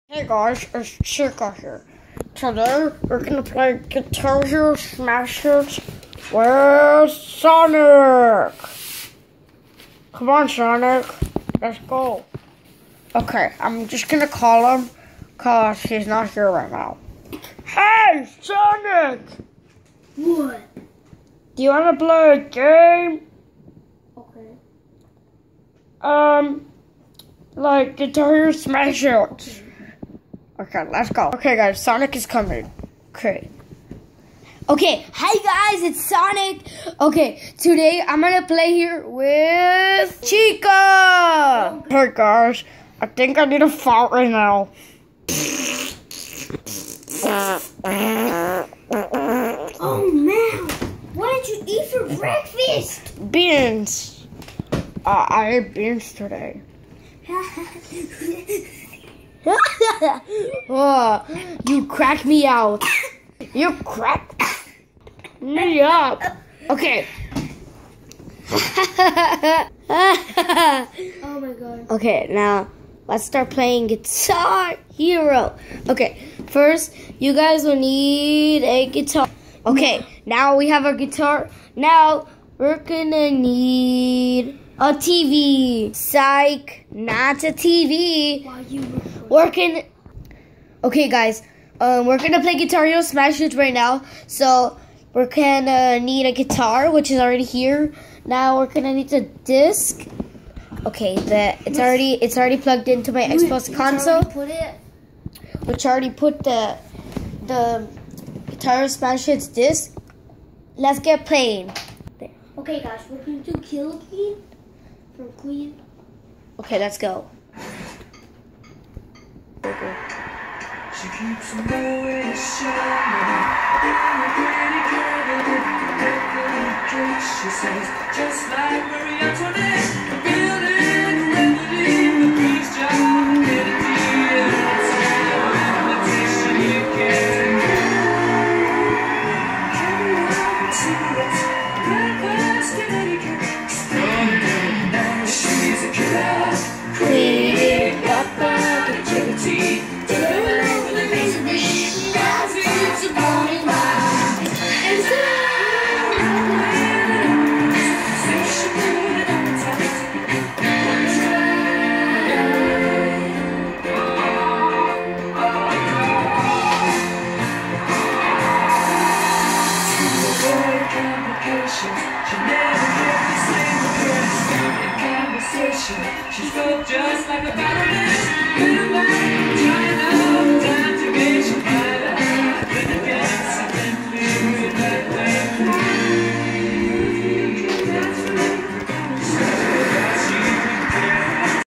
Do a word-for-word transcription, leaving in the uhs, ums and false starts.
Hey guys, it's Chica here. Today we're gonna play Guitar Hero Smash Hits with Sonic. Come on, Sonic, let's go. Okay, I'm just gonna call him cause he's not here right now. Hey, Sonic! What? Do you wanna play a game? Okay. Um, like Guitar Hero Smash Hits. Okay, let's go. Okay, guys, Sonic is coming. Okay. Okay, hi guys, it's Sonic. Okay, today I'm gonna play here with Chica! Hey guys, I think I need a fart right now. Oh man, what did you eat for breakfast? Beans. Uh, I ate beans today. Oh, you crack me out. You crack me up. Okay. Oh my god. Okay, now let's start playing Guitar Hero. Okay, first you guys will need a guitar. Okay, now we have our guitar. Now we're gonna need a T V. Psych, not a T V. Why you we're gonna Okay guys, um we're gonna play Guitar Hero Smash Hits right now. So we're gonna need a guitar, which is already here. Now we're gonna need a disc. Okay, the it's already it's already plugged into my Xbox console. Put it. Which already put the the Guitar Hero Smash Hits disc. Let's get playing. There. Okay guys, we're gonna do Kill Queen from Queen. Okay, let's go. She keeps on going shining in a pretty curly cake. She says, just like Marie Antoinette.